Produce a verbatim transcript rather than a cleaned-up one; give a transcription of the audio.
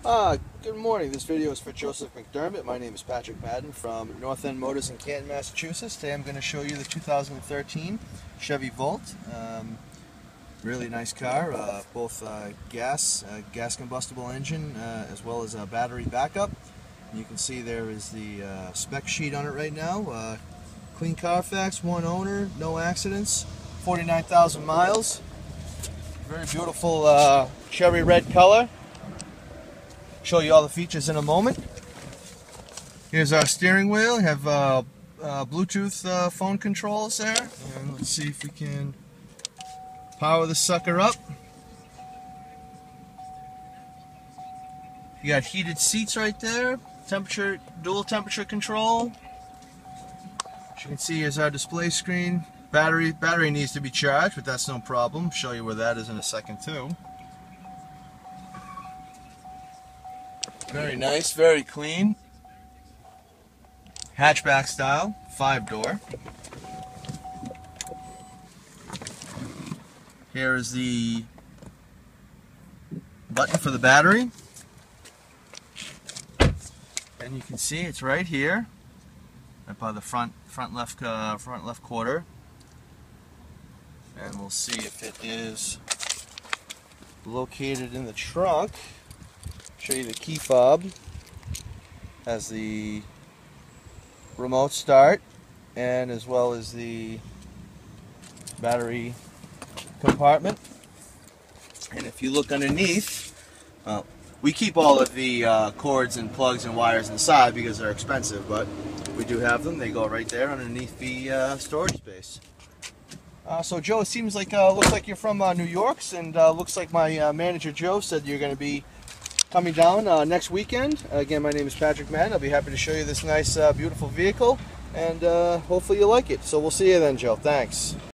Uh, good morning. This video is for Joseph McDermott. My name is Patrick Madden from North End Motors in Canton, Massachusetts. Today I'm going to show you the two thousand thirteen Chevy Volt. Um, really nice car, uh, both uh, gas, uh, gas combustible engine, uh, as well as a battery backup. You can see there is the uh, spec sheet on it right now. Uh, clean Carfax, one owner, no accidents, forty-nine thousand miles. Very beautiful uh, cherry red color. Show you all the features in a moment. Here's our steering wheel. We have uh, uh, Bluetooth uh, phone controls there. And let's see if we can power the sucker up. You got heated seats right there. Temperature, dual temperature control. As you can see, here's our display screen. Battery, battery needs to be charged, but that's no problem. Show you where that is in a second too. Very nice, very clean. Hatchback style, five door. Here is the button for the battery. And you can see it's right here, right by the front front left uh, front left quarter. And we'll see if it is located in the trunk. Show you the key fob. Has the remote start and as well as the battery compartment. And if you look underneath, well, we keep all of the uh, cords and plugs and wires inside because they're expensive, but we do have them. They go right there underneath the uh, storage space. Uh, so Joe, it seems like uh, looks like you're from uh, New York, and uh, looks like my uh, manager Joe said you're going to be coming down uh, next weekend. Again, my name is Patrick Madden. I'll be happy to show you this nice, uh, beautiful vehicle, and uh, hopefully you like it. So we'll see you then, Joe. Thanks.